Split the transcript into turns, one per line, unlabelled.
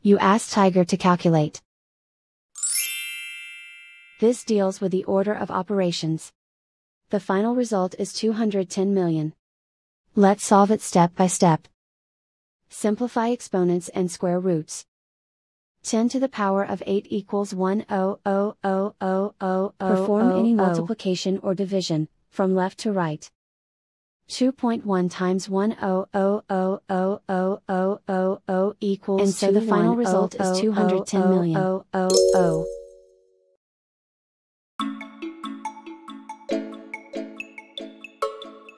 You ask Tiger to calculate. This deals with the order of operations. The final result is 210 million. Let's solve it step by step. Simplify exponents and square roots. 10 to the power of 8 equals 1,000,000. Perform any multiplication or division, from left to right. 2.1 times 1,000,000 equals, and so the final result is 210 million.